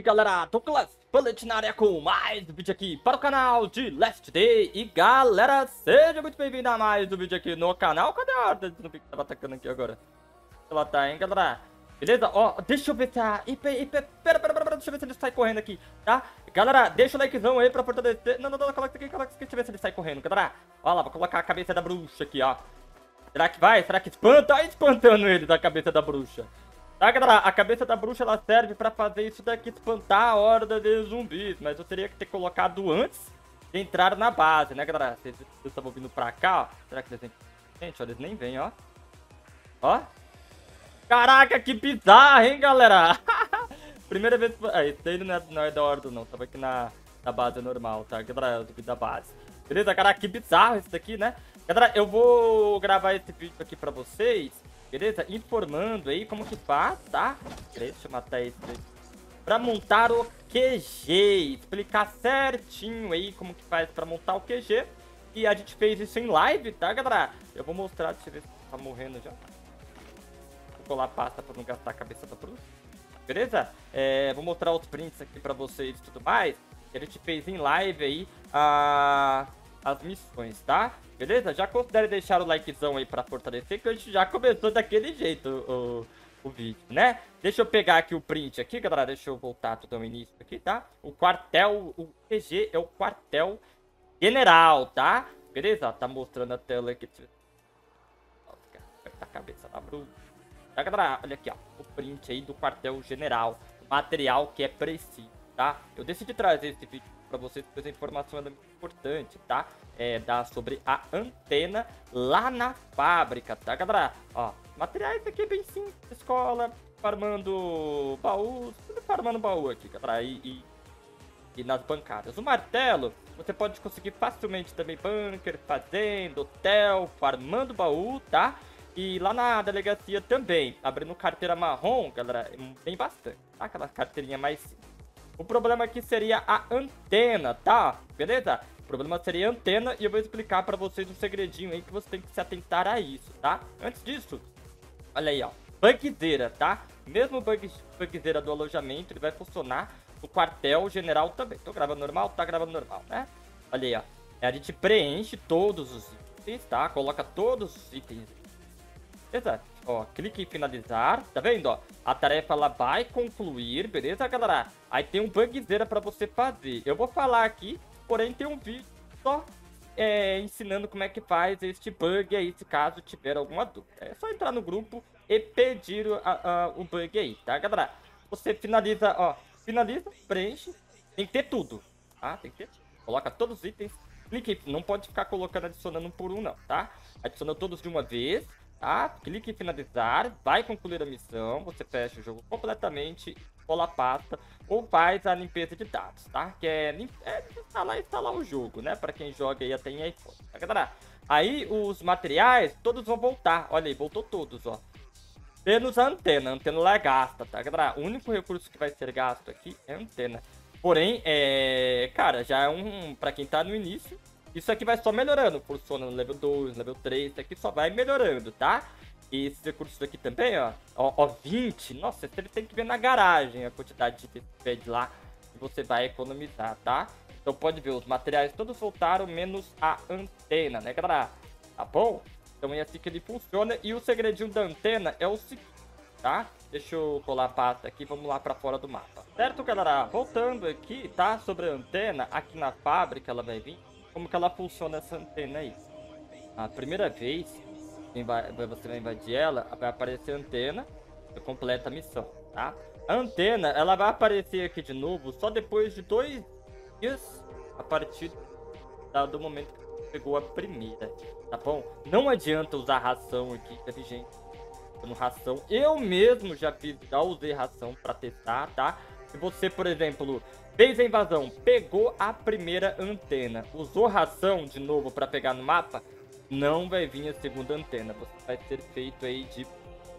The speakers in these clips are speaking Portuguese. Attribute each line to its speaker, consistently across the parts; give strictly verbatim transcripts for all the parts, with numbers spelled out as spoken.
Speaker 1: galera, Douglas Bullet na área com mais um vídeo aqui para o canal de Last Day. E galera, seja muito bem-vindo a mais um vídeo aqui no canal. Cadê a ordem do que tava atacando aqui agora? Ela tá, hein, galera? Beleza? Ó, deixa eu ver se a I P, I P, pera, pera, pera, deixa eu ver se ele sai correndo aqui, tá? Galera, deixa o likezão aí pra fortalecer. Não, não, não, coloca isso aqui, coloca isso aqui, deixa eu ver se ele sai correndo, galera. Ó lá, vou colocar a cabeça da bruxa aqui, ó. Será que vai? Será que espanta? Tá espantando ele da cabeça da bruxa. Tá, galera? A cabeça da bruxa, ela serve pra fazer isso daqui, espantar a horda de zumbis. Mas eu teria que ter colocado antes de entrar na base, né, galera? Vocês estavam vindo pra cá, ó. Será que eles vêm? Gente, ó, eles nem vêm, ó. Ó. Caraca, que bizarro, hein, galera? Primeira vez... Ah, esse daí não é, não é da horda, não. Tava aqui na, na base normal, tá? Galera, eu subi da base. Beleza, caraca, que bizarro esse daqui, né? Galera, eu vou gravar esse vídeo aqui pra vocês, beleza? Informando aí como que faz, tá? Deixa eu matar esse daí. Pra montar o Q G. Explicar certinho aí como que faz pra montar o Q G. E a gente fez isso em live, tá, galera? Eu vou mostrar, deixa eu ver se tá morrendo já. Vou colar a pasta pra não gastar a cabeça da bruxa. Beleza? É, vou mostrar os prints aqui pra vocês e tudo mais. Que a gente fez em live aí a... as missões, tá? Beleza? Já considere deixar o likezão aí pra fortalecer, que a gente já começou daquele jeito o, o vídeo, né? Deixa eu pegar aqui o print aqui, galera. Deixa eu voltar tudo ao início aqui, tá? O quartel, o Q G é o quartel general, tá? Beleza? Tá mostrando a tela aqui. Nossa, aperta a cabeça da bruxa. Tá, galera? Olha aqui, ó. O print aí do quartel general. O material que é preciso, tá? Eu decidi trazer esse vídeo pra vocês, porque essa informação é muito importante, tá? É, dar sobre a antena lá na fábrica, tá, galera? Ó, materiais aqui bem simples, escola, farmando baús, tudo farmando baú aqui, galera, e, e, e nas bancadas. O martelo, você pode conseguir facilmente também bunker, fazenda, hotel, farmando baú, tá? E lá na delegacia também, abrindo carteira marrom, galera, tem bastante, tá? Aquela carteirinha mais simples. O problema aqui seria a antena, tá? Beleza? O problema seria a antena e eu vou explicar pra vocês um segredinho aí que você tem que se atentar a isso, tá? Antes disso, olha aí, ó. Bugzeira, tá? Mesmo o bug, bugzeira do alojamento, ele vai funcionar no quartel general também. Tô gravando normal? Tá gravando normal, né? Olha aí, ó. A gente preenche todos os itens, tá? Coloca todos os itens. Beleza? Ó, clique em finalizar, tá vendo, ó? A tarefa, ela vai concluir, beleza, galera? Aí tem um bugzeira pra você fazer. Eu vou falar aqui, porém tem um vídeo só é, ensinando como é que faz este bug aí, se caso tiver alguma dúvida. É só entrar no grupo e pedir o, a, a, o bug aí, tá, galera? Você finaliza, ó, finaliza, preenche, tem que ter tudo, tá? Tem que ter, coloca todos os itens, clique, não pode ficar colocando, adicionando um por um, não, tá? Adiciona todos de uma vez. Tá? Clique em finalizar, vai concluir a missão, você fecha o jogo completamente, cola a pasta ou faz a limpeza de dados, tá? Que é, é instalar, instalar o jogo, né? Pra quem joga aí até em iPhone, tá, galera? Aí os materiais, todos vão voltar, olha aí, voltou todos, ó. Menos a antena, a antena lá é gasta, tá, galera? O único recurso que vai ser gasto aqui é a antena. Porém, é... cara, já é um... pra quem tá no início... Isso aqui vai só melhorando, funciona no level dois, level três, isso aqui só vai melhorando, tá? E esses recursos aqui também, ó, ó, ó, vinte, nossa, você tem que ver na garagem a quantidade de bed lá que você vai economizar, tá? Então pode ver, os materiais todos voltaram, menos a antena, né, galera? Tá bom? Então é assim que ele funciona, e o segredinho da antena é o seguinte, tá? Deixa eu colar a pasta aqui, vamos lá pra fora do mapa. Certo, galera? Voltando aqui, tá? Sobre a antena, aqui na fábrica ela vai vir. Como que ela funciona essa antena aí? A primeira vez que você vai invadir ela, vai aparecer a antena, você completa a missão, tá? A antena, ela vai aparecer aqui de novo só depois de dois dias a partir do momento que você pegou a primeira, tá bom? Não adianta usar ração aqui, teve gente usando ração. Eu mesmo já fiz, já usei ração pra testar, tá? Se você, por exemplo, fez a invasão, pegou a primeira antena, usou ração de novo para pegar no mapa, não vai vir a segunda antena. Você vai ser feito aí de...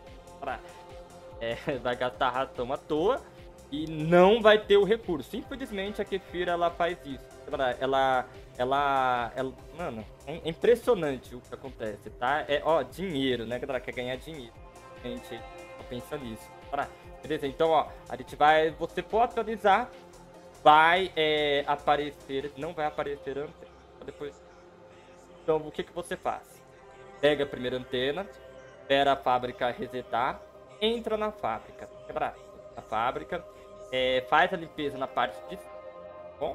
Speaker 1: É, vai gastar ração à toa e não vai ter o recurso. Infelizmente a Kefir, ela faz isso. Ela, ela, ela, ela mano, é impressionante o que acontece, tá? É, ó, dinheiro, né, galera? Quer ganhar dinheiro. A gente pensa nisso. Beleza? Então, ó, a gente vai... Você for atualizar, vai é, aparecer... Não vai aparecer antes, depois... Então, o que que você faz? Pega a primeira antena, espera a fábrica resetar, entra na fábrica, quebrar a fábrica, é, faz a limpeza na parte de... Bom,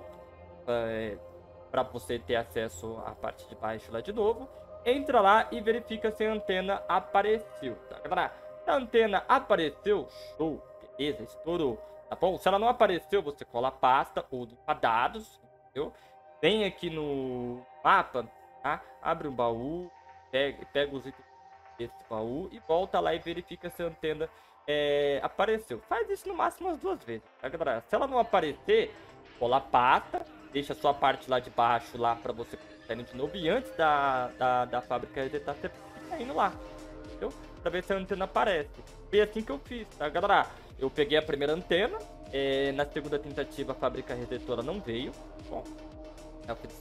Speaker 1: é, para você ter acesso à parte de baixo lá de novo, entra lá e verifica se a antena apareceu, tá, galera? Se a antena apareceu, show, beleza, estourou, tá bom? Se ela não apareceu, você cola a pasta ou limpa dados, entendeu? Vem aqui no mapa, tá? Abre um baú, pega, pega os itens desse baú e volta lá e verifica se a antena é, apareceu. Faz isso no máximo umas duas vezes, tá, galera? Se ela não aparecer, cola a pasta, deixa a sua parte lá de baixo lá pra você sair de novo. E antes da, da, da fábrica resetar, você fica indo lá, entendeu? Pra ver se a antena aparece. Foi assim que eu fiz, tá, galera? Eu peguei a primeira antena, é, na segunda tentativa a fábrica resetou, ela não veio. Bom, eu fiz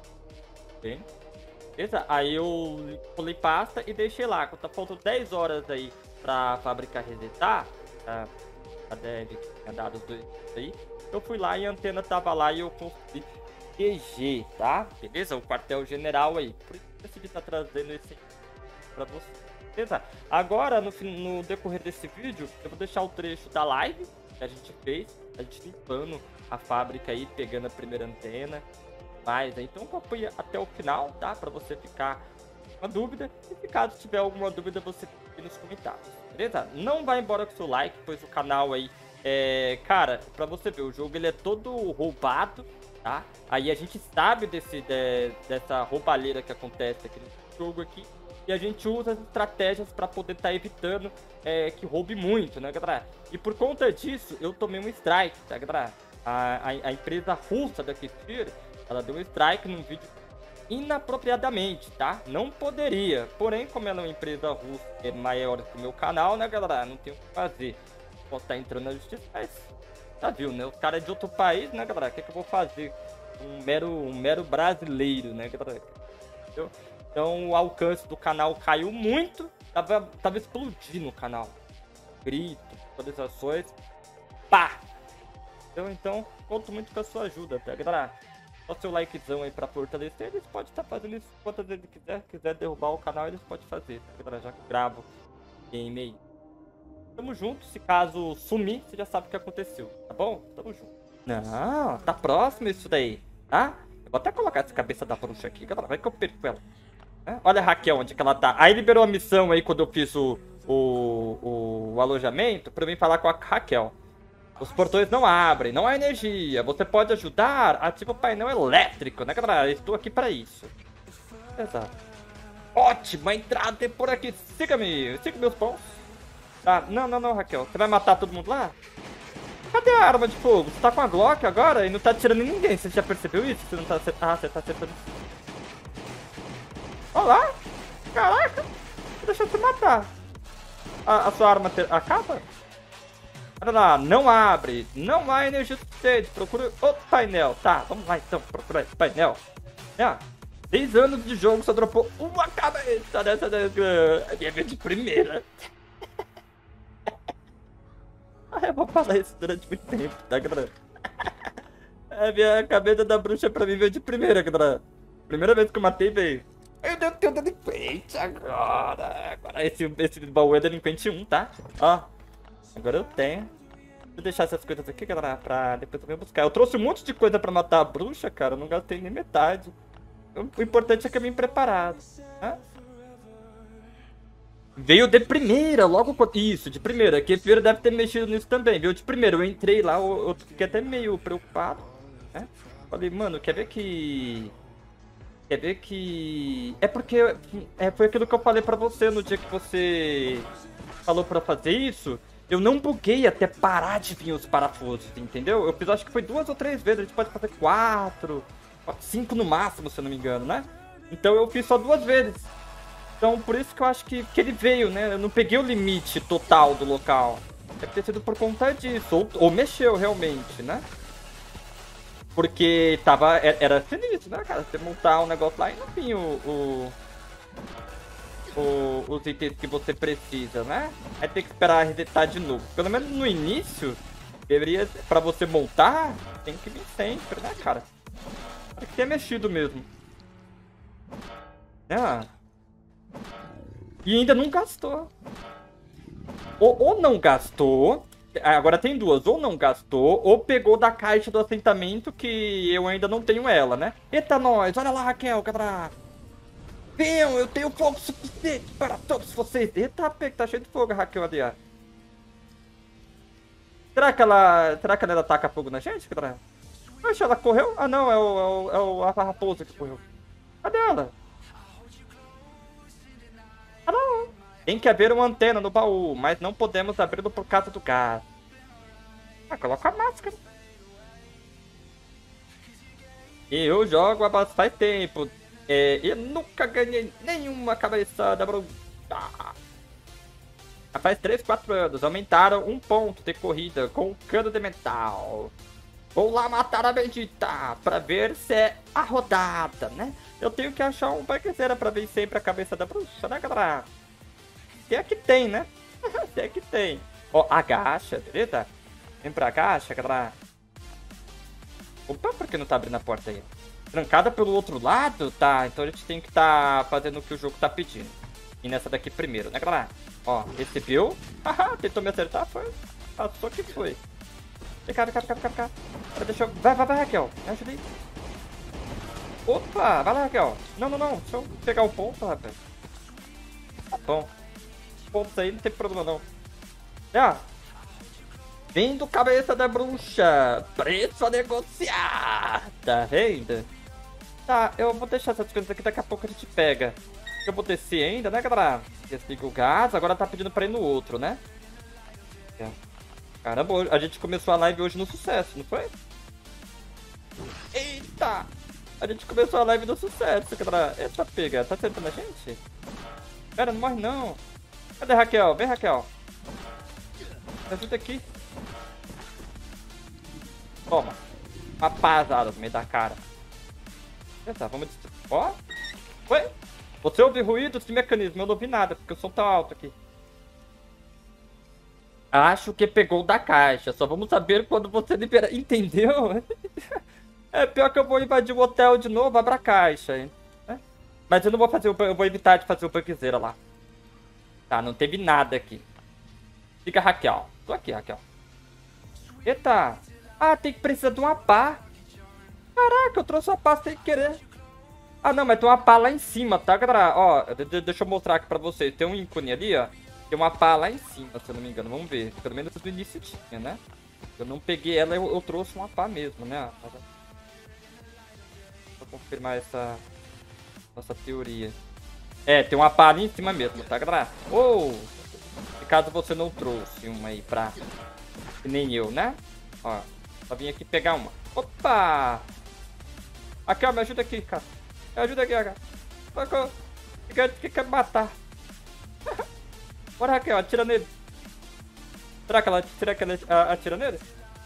Speaker 1: bem. Beleza? Aí eu pulei pasta e deixei lá. Quando tá faltando dez horas aí pra fábrica resetar, tá? A dev tinha dado os dois aí. Eu fui lá e a antena tava lá e eu consegui G G, tá? Beleza? O quartel general aí. Por isso que eu decidi estar trazendo esse pra você. Beleza? Agora, no, no decorrer desse vídeo, eu vou deixar o trecho da live que a gente fez. A gente limpando a fábrica aí, pegando a primeira antena. Mais, então acompanha até o final, tá? Pra você ficar com uma dúvida. E se caso tiver alguma dúvida, você fica nos comentários. Beleza? Não vai embora com o seu like, pois o canal aí... É, cara, pra você ver, o jogo ele é todo roubado, tá? Aí a gente sabe desse, de, dessa roubalheira que acontece aqui no jogo aqui. E a gente usa as estratégias pra poder estar tá evitando é, que roube muito, né, galera? E por conta disso, eu tomei um strike, tá, galera? A, a, a empresa russa da Kefir, ela deu um strike num vídeo inapropriadamente, tá? Não poderia. Porém, como ela é uma empresa russa é maior que o meu canal, né, galera? Não tem o que fazer. Posso estar entrando na justiça, mas já viu, né? Os caras é de outro país, né, galera? O que, é que eu vou fazer? Um mero, um mero brasileiro, né, galera? Entendeu? Então o alcance do canal caiu muito. Tava, tava explodindo o canal. Grito, atualizações. Pá! Entendeu? Então, conto muito com a sua ajuda, tá, galera? Só seu likezão aí pra fortalecer. Eles podem estar fazendo isso quantas vezes quiser. Quiser derrubar o canal, eles podem fazer, tá, galera? Já que eu gravo game aí. Tamo junto, se caso sumir, você já sabe o que aconteceu, tá bom? Tamo junto. Não, tá próximo isso daí, tá? Eu vou até colocar essa cabeça da bruxa aqui, galera, vai que eu perco ela. É? Olha a Raquel, onde que ela tá. Aí liberou a missão aí quando eu fiz o, o, o alojamento pra mim falar com a Raquel. Os portões não abrem, não há energia. Você pode ajudar? Ativa o painel elétrico, né, galera? Eu estou aqui pra isso. Exato. Ótima entrada tem por aqui. Siga-me, siga meus pontos. Ah, não, não, não, Raquel. Você vai matar todo mundo lá? Cadê a arma de fogo? Você tá com a Glock agora e não tá atirando em ninguém. Você já percebeu isso? Você não tá acertando. Ah, você tá acertando. Olha lá. Caraca. Deixa eu te matar. A, a sua arma ter... acaba? Olha lá, não abre. Não há energia suficiente. Procura outro painel. Tá, vamos lá então. Procura esse painel. É. dez anos de jogo só dropou uma cabeça dessa. É minha vez de primeira. Eu vou falar isso durante muito tempo, tá, galera? A minha cabeça da bruxa pra mim veio de primeira, galera. Primeira vez que eu matei, veio. Eu devo ter um delinquente agora. Agora esse, esse baú é delinquente um, tá? Ó, agora eu tenho. Vou deixar essas coisas aqui, galera, pra depois eu venho buscar. Eu trouxe um monte de coisa pra matar a bruxa, cara. Eu não gastei nem metade. O importante é que eu vim preparado, tá? Veio de primeira, logo... Isso, de primeira. Que Kefir deve ter mexido nisso também. Veio de primeira. Eu entrei lá, eu, eu fiquei até meio preocupado, né? Falei, mano, quer ver que... Quer ver que... É porque... É, foi aquilo que eu falei pra você no dia que você falou pra fazer isso. Eu não buguei até parar de vir os parafusos, entendeu? Eu fiz, acho que foi duas ou três vezes. A gente pode fazer quatro, cinco no máximo, se eu não me engano, né? Então eu fiz só duas vezes. Então, por isso que eu acho que, que ele veio, né? Eu não peguei o limite total do local. Deve ter sido por conta disso. Ou, ou mexeu, realmente, né? Porque tava... Era sinistro, né, cara? Você montar um negócio lá e não vinha o... o... o, os itens que você precisa, né? Aí tem que esperar resetar de novo. Pelo menos no início, deveria, pra você montar, tem que vir sempre, né, cara? Tem que ter mexido mesmo. É. E ainda não gastou. Ou, ou não gastou. Agora tem duas. Ou não gastou, ou pegou da caixa do assentamento que eu ainda não tenho ela, né? Eita, nós. Olha lá, Raquel, cara. Venham, eu tenho fogo suficiente para todos vocês. Eita, tá cheio de fogo, Raquel, ali, ó. Será que ela... Será que ela ataca fogo na gente, cara? Poxa, ela correu? Ah, não, é o, é o, é o a raposa que correu. Cadê ela? Ah, não. Tem que haver uma antena no baú, mas não podemos abri-lo por causa do gás. Ah, coloca a máscara. E eu jogo há bastante tempo. É, eu nunca ganhei nenhuma cabeçada, bro. Ah. Faz três, quatro anos. Aumentaram um ponto de corrida com um cano de metal. Vou lá matar a bendita pra ver se é a rodada, né? Eu tenho que achar um barquezeira pra ver sempre a cabeça da bruxa, né, galera? Se é que tem, né? Se é que tem. Ó, agacha, beleza? Vem pra agacha, galera. Opa, por que não tá abrindo a porta aí? Trancada pelo outro lado? Tá, então a gente tem que tá fazendo o que o jogo tá pedindo. E nessa daqui primeiro, né, galera? Ó, recebeu. Haha, tentou me acertar, foi. Passou que foi. Vem cá, vem cá, vem cá, vem cá, vem cá. Deixa eu... Vai, vai, vai, Raquel. Me ajuda aí. Opa, vai lá, Raquel. Não, não, não. Deixa eu pegar o ponto, rapaz. Tá bom. Pontos aí, não tem problema, não. É. Vindo cabeça da bruxa. Preço a negociar. Tá vendo? Tá, eu vou deixar essas coisas aqui, daqui a pouco a gente pega. Eu vou descer ainda, né, galera? Desliga o gás, agora tá pedindo pra ir no outro, né? Caramba, a gente começou a live hoje no sucesso, não foi? Eita! A gente começou a live no sucesso, galera. Eita, pega, tá acertando a gente? Pera, não morre não. Cadê a Raquel? Vem, Raquel. Me ajuda aqui. Toma. Uma pasada no meio da cara. Eita, vamos... Ó. Foi? Você ouve ruídos de mecanismo, eu não ouvi nada, porque o som tá alto aqui. Acho que pegou da caixa, só vamos saber quando você liberar, entendeu? É pior que eu vou invadir o hotel de novo, abra a caixa, hein? Mas eu não vou fazer, o... eu vou evitar de fazer o banquezeiro lá. Tá, não teve nada aqui. Fica, Raquel. Tô aqui, Raquel. Eita. Ah, tem que precisar de uma pá. Caraca, eu trouxe uma pá sem querer. Ah, não, mas tem uma pá lá em cima, tá, galera? Ó, deixa eu mostrar aqui pra vocês. Tem um ícone ali, ó. Tem uma pá lá em cima, se eu não me engano. Vamos ver. Pelo menos no início tinha, né? Eu não peguei ela, eu, eu trouxe uma pá mesmo, né? Pra confirmar essa nossa teoria. É, tem uma pá ali em cima mesmo, tá, galera? Ou, oh, caso você não trouxe uma aí pra... Que nem eu, né? Ó, só vim aqui pegar uma. Opa! Aqui, ó, me ajuda aqui, cara. Me ajuda aqui, cara. Socorro. Que quer matar. Bora, Raquel, atira nele. Será que ela, será que ela atira nele?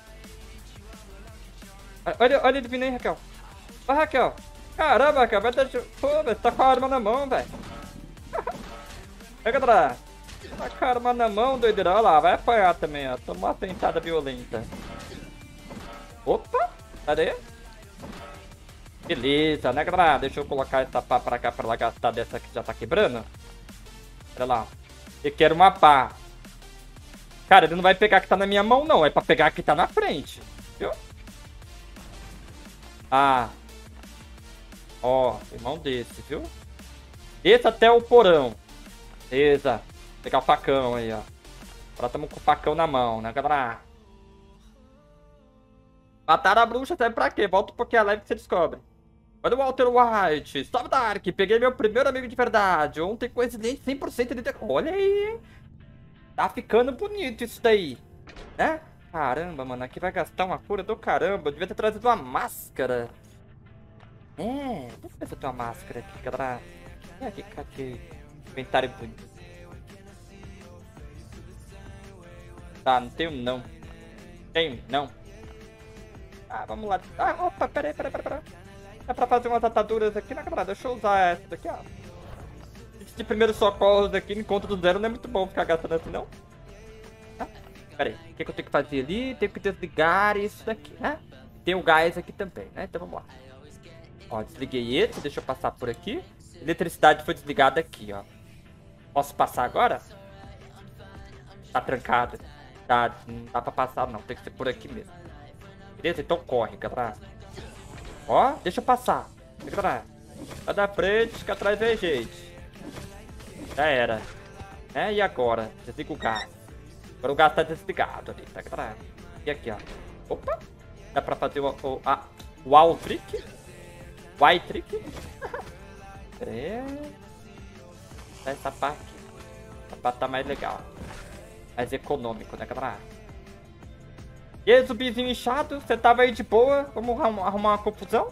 Speaker 1: Olha, olha ele vindo aí, Raquel. Vai, Raquel. Caramba, Raquel, vai dar... Pô, você tá com a arma na mão, velho. Pega, galera. Tá com a arma na mão, doideira. Olha lá, vai apanhar também, ó. Tomou uma tentada violenta. Opa, cadê? Beleza, né, galera? Deixa eu colocar essa pá pra cá pra ela gastar dessa que já tá quebrando. Olha lá. Eu quero uma pá. Cara, ele não vai pegar que tá na minha mão, não. É pra pegar que tá na frente. Viu? Ah. Ó, irmão desse, viu? Desça até o porão. Beleza. Vou pegar o facão aí, ó. Agora tamo com o facão na mão, né, galera? Matar a bruxa serve pra quê? Volta um pouquinho a live que você descobre. Olha o Walter White. Stop Dark. Peguei meu primeiro amigo de verdade. Ontem com excelente cem por cento de... Olha aí. Tá ficando bonito isso daí. Né? Caramba, mano. Aqui vai gastar uma cura do caramba. Eu devia ter trazido uma máscara. É. Deixa eu ver se eu tenho uma máscara aqui, galera. É aqui, cadê? Inventário bonito. Tá, não tenho não. Tenho, não. Ah, vamos lá. Ah, opa, peraí, peraí, peraí, peraí. Dá pra fazer umas ataduras aqui, né, galera? Deixa eu usar essa daqui, ó. kits de primeiros socorros aqui no encontro do zero não é muito bom ficar gastando assim, não. Ah, pera aí, o que, que eu tenho que fazer ali? Tenho que desligar isso daqui, né? Tem o gás aqui também, né? Então vamos lá. Ó, desliguei esse, deixa eu passar por aqui. Eletricidade foi desligada aqui, ó. Posso passar agora? Tá trancada. Tá, não dá pra passar não, tem que ser por aqui mesmo. Beleza? Então corre, galera. Ó, deixa eu passar. Galera, vai da frente, que atrás vem gente. Já era. É, e agora? Desliga o gás. Agora o gás tá desligado ali, tá, galera? E aqui, ó. Opa! Dá pra fazer o, o a wall trick? Y trick? Pera aí. Essa parte aqui. Essa parte tá mais legal. Mais econômico, né, galera? E aí, zumbizinho inchado? Você tava aí de boa? Vamos arrumar uma confusão?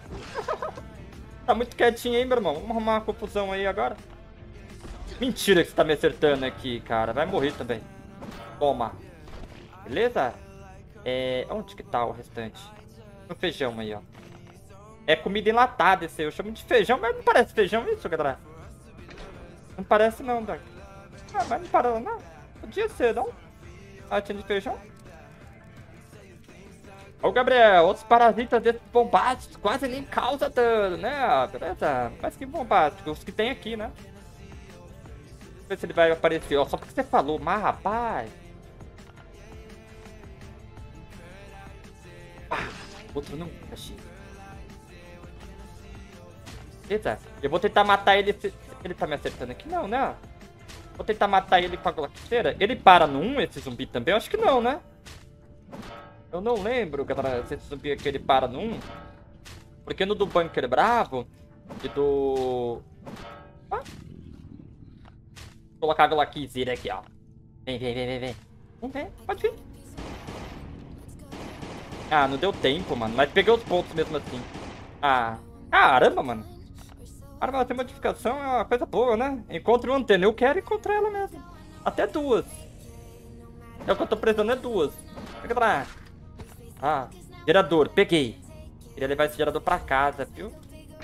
Speaker 1: Tá muito quietinho aí, meu irmão. Vamos arrumar uma confusão aí agora. Mentira que você tá me acertando aqui, cara. Vai morrer também. Toma. Beleza? É... Onde que tá o restante? No feijão aí, ó. É comida enlatada esse aí. Eu chamo de feijão, mas não parece feijão isso, galera. Não parece não, Doc. Ah, mas não parou não. Podia ser, não? Latinha de feijão. Ô, Gabriel, outros parasitas desses bombásticos quase nem causam dano, né? Beleza? Mas que bombástico. Os que tem aqui, né? Vamos ver se ele vai aparecer. Ó, só porque você falou, mas rapaz... Ah, outro não. Achei. Beleza. Eu vou tentar matar ele. Se... Ele tá me acertando aqui? Não, né? Vou tentar matar ele com a gloqueira. Ele para no um, esse zumbi também? Eu acho que não, né? Eu não lembro, galera, se esse zumbi aqui ele para no um. Porque no do Bunker Bravo e do... Ah. Vou colocar a gloqueira aqui, ó. Vem, vem, vem, vem, vem. Vem, vem, pode vir. Ah, não deu tempo, mano. Mas peguei os pontos mesmo assim. Ah, caramba, mano. Arma tem modificação é uma coisa boa, né? Encontre uma antena. Eu quero encontrar ela mesmo. Até duas. É o que eu tô precisando, é duas. Pega pra... Ah, gerador. Peguei. Queria levar esse gerador pra casa, viu?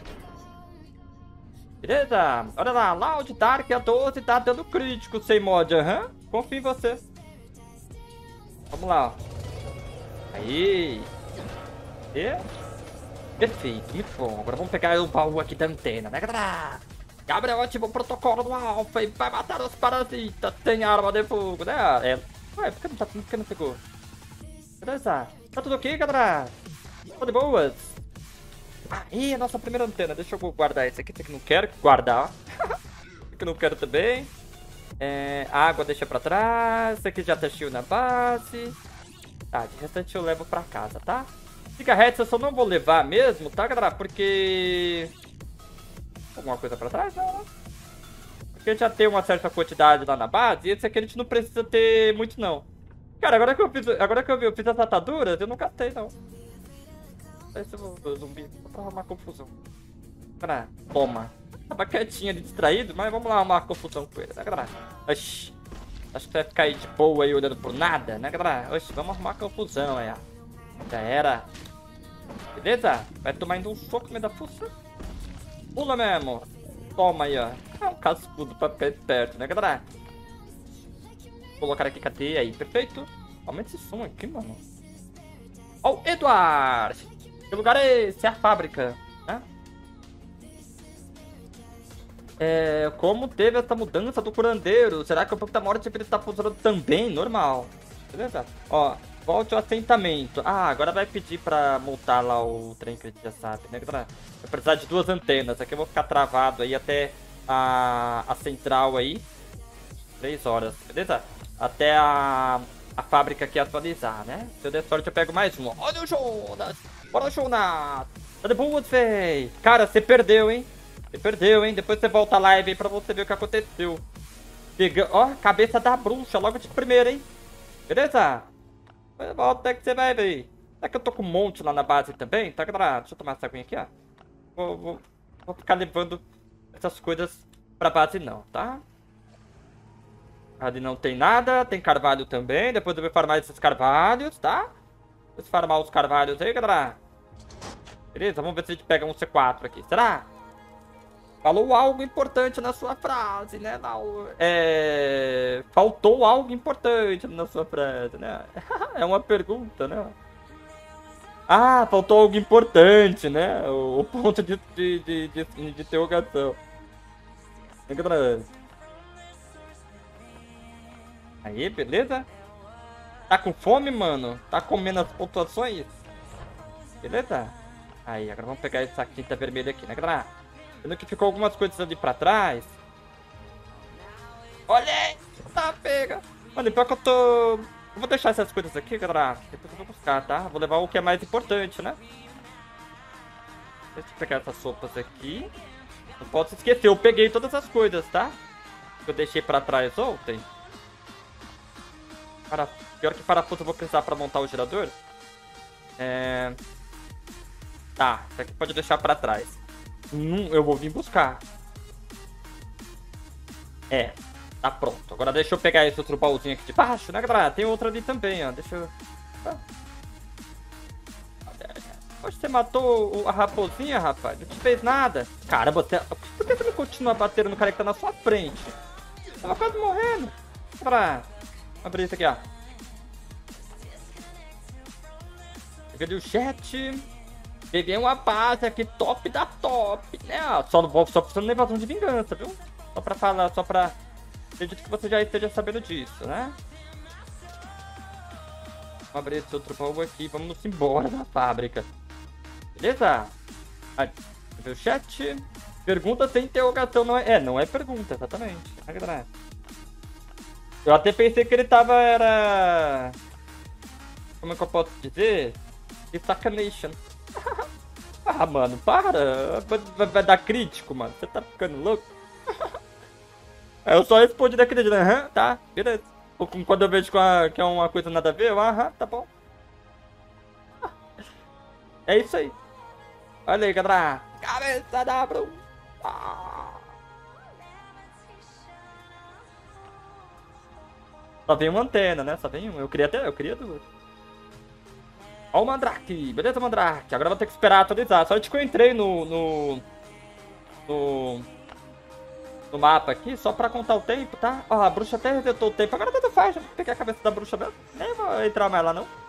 Speaker 1: Beleza? Olha lá. Loud Dark a doze tá dando crítico sem mod. Aham. Uhum. Confio em você. Vamos lá, ó. Aí. E... Perfeito, muito bom. Agora vamos pegar o baú aqui da antena, né, galera? Gabriel ativa o protocolo do Alpha e vai matar os parasitas. Tem arma de fogo, né? É. Ué, por que não, tá, por que não pegou? Beleza. Tá tudo ok, galera? Tô de boas. Aí, a nossa primeira antena. Deixa eu guardar esse aqui. Esse aqui não quero guardar. Esse aqui não quero também. É, água deixa pra trás. Esse aqui já tá cheio na base. Tá, de restante eu levo pra casa, tá? Cigarretes eu só não vou levar mesmo, tá, galera? Porque... Alguma coisa pra trás? Não, porque já tem uma certa quantidade lá na base. E esse aqui a gente não precisa ter muito, não. Cara, agora que eu fiz, agora que eu vi, eu fiz as ataduras, eu não gastei, não. Esse é o zumbi, só pra arrumar confusão. Cara, toma. Tava quietinho ali, distraído, mas vamos lá arrumar confusão com ele, né, galera? Oxi. Acho que você vai ficar aí de boa aí olhando por nada, né, galera? Oxi, vamos arrumar confusão aí, ó. Já era. Beleza? Vai tomar ainda um soco no meio da fuça. Pula mesmo. Toma aí, ó. É um cascudo pra ficar esperto, né, galera? Vou colocar aqui, cadê? Aí, perfeito. Aumenta esse som aqui, mano. Ó, o Eduardo. Que lugar é esse? É a fábrica, né? É, como teve essa mudança do curandeiro? Será que o Pouco da Morte ele tá funcionando também? Normal. Beleza? Ó. Volte ao assentamento. Ah, agora vai pedir pra montar lá o trem que a gente já sabe, né? Vai precisar de duas antenas. Aqui eu vou ficar travado aí até a, a central aí. Três horas, beleza? Até a, a fábrica aqui atualizar, né? Se eu der sorte eu pego mais um. Olha o Jonas! Bora, Jonas! Tá de boa, véi! Cara, você perdeu, hein? Você perdeu, hein? Depois você volta a live aí pra você ver o que aconteceu. Pega... Ó, cabeça da bruxa logo de primeira, hein? Beleza? Volta até que você vai ver. Será que eu tô com um monte lá na base também? Tá, galera? Deixa eu tomar essa aguinha aqui, ó. Vou, vou, vou ficar levando essas coisas pra base não, tá? Ali não tem nada. Tem carvalho também. Depois eu vou farmar esses carvalhos, tá? Vou farmar os carvalhos aí, galera. Beleza? Vamos ver se a gente pega um C quatro aqui. Será? Falou algo importante na sua frase, né? Não, é... Faltou algo importante na sua frase, né? É uma pergunta, né? Ah, faltou algo importante, né? O, o ponto de, de, de, de, de interrogação. Aí, beleza? Tá com fome, mano? Tá comendo as pontuações? Beleza? Aí, agora vamos pegar essa tinta vermelha aqui, né, galera? Vendo que ficou algumas coisas ali pra trás. Olha aí! Tá, pega! Mano, pior que eu tô... Eu vou deixar essas coisas aqui, galera. Depois eu vou buscar, tá? Vou levar o que é mais importante, né? Deixa eu pegar essas sopas aqui. Não posso esquecer, eu peguei todas as coisas, tá? Que eu deixei pra trás ontem. Para... Pior que parafuso eu vou precisar pra montar o gerador. É... Tá, isso aqui pode deixar pra trás. Hum, eu vou vir buscar. É, tá pronto. Agora deixa eu pegar esse outro baúzinho aqui de baixo, né, galera? Tem outro ali também, ó. Deixa eu... Ah. Poxa, você matou a raposinha, rapaz? Não te fez nada. Cara, você... Por que você não continua batendo no cara que tá na sua frente? Tava quase morrendo. Pra abrir isso aqui, ó. Peguei o chat. Peguei uma base aqui top da top, né? Só, não, só precisando de invasão de vingança, viu? Só pra falar, só pra... Acredito que você já esteja sabendo disso, né? Vamos abrir esse outro baú aqui, vamos nos embora da fábrica. Beleza? Aí, o chat. Pergunta sem interrogação, não é... É, não é pergunta, exatamente. Eu até pensei que ele tava, era... Como é que eu posso dizer? De sacanation. Ah, mano, para. Vai, vai dar crítico, mano. Você tá ficando louco? Eu só respondi da crítica, né? Aham, tá, beleza. Quando eu vejo que é uma coisa nada a ver, eu, aham, tá bom. É isso aí. Olha aí, galera. Cabeça da Bru. Ah. Só vem uma antena, né? Só vem uma. Eu queria até, eu queria duas. Ó o Mandrake, beleza, Mandrake? Agora vou ter que esperar atualizar. Só que eu entrei no, no... No... No mapa aqui, só pra contar o tempo, tá? Ó, a bruxa até resetou o tempo. Agora tanto faz, já vou pegar a cabeça da bruxa mesmo. Nem vou entrar mais lá, não.